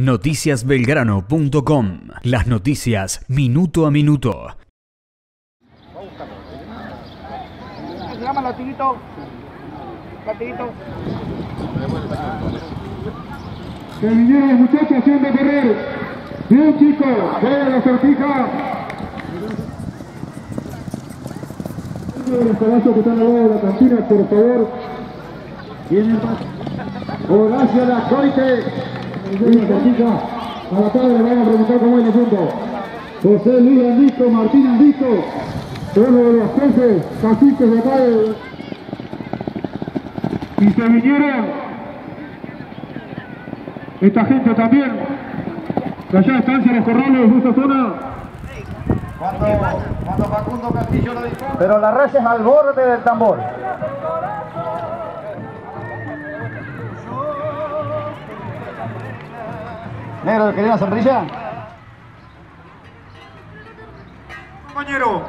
Noticiasbelgrano.com. Las noticias minuto a minuto. Se llama latiguito. Latiguito. Que vinieron los muchachos haciendo correr. Bien, chicos, vayan la sortija. Los caballos que están al lado de la cantina, por favor. Vienen más. Horacio Lascoite. Bien, sortija. A la tarde le van a preguntar cómo es el asunto. José Luis Andisco, Martín Andisco. Uno de los jefes, caciques de acá de... Y se vinieron esta gente también, de allá estancia Los Corrales, de esta zona. Cuando Facundo Castillo lo dijo. Pero la racha es al borde del tambor. Negro, ¿quería una sombrilla? Compañero.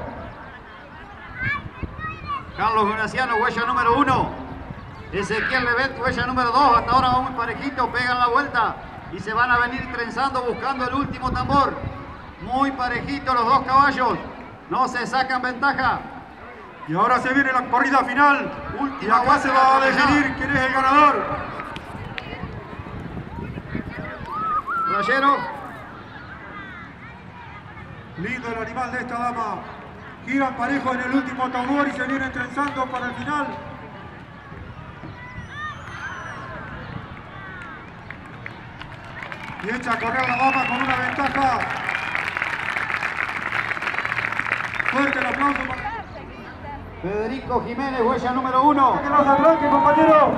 Carlos Graciano, huella número 1. Ezequiel Levet, huella número 2. Hasta ahora va muy parejito, pegan la vuelta y se van a venir trenzando buscando el último tambor. Muy parejito los dos caballos, no se sacan ventaja. Y ahora se viene la corrida final. Última y acá se va a definir quién es el ganador. Rayero. Lindo el animal de esta dama. Giran parejo en el último tambor y se vienen trenzando para el final. Y echa a correr la dama con una ventaja. Fuerte el aplauso para... Federico Jiménez, huella número 1. ¡Que nos arranque, compañero!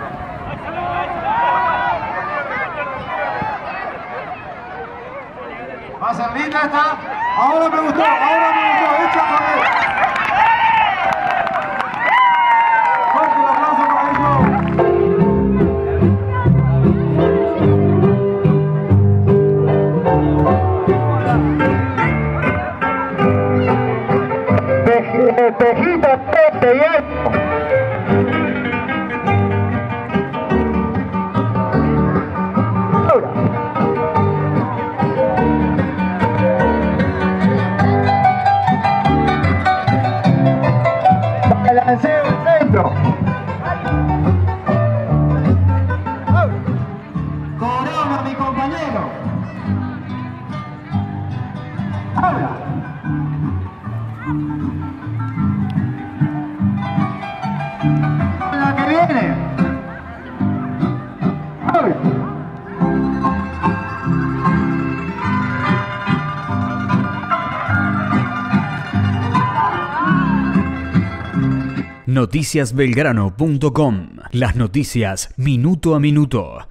Va a ser linda esta. Ahora me gustó, echa a correr. Fuerte el aplauso para ellos. Pejito, Pepe, y balanceo el centro. Corona, mi compañero. Ahora. La que viene. Ahora. Noticiasbelgrano.com. Las noticias minuto a minuto.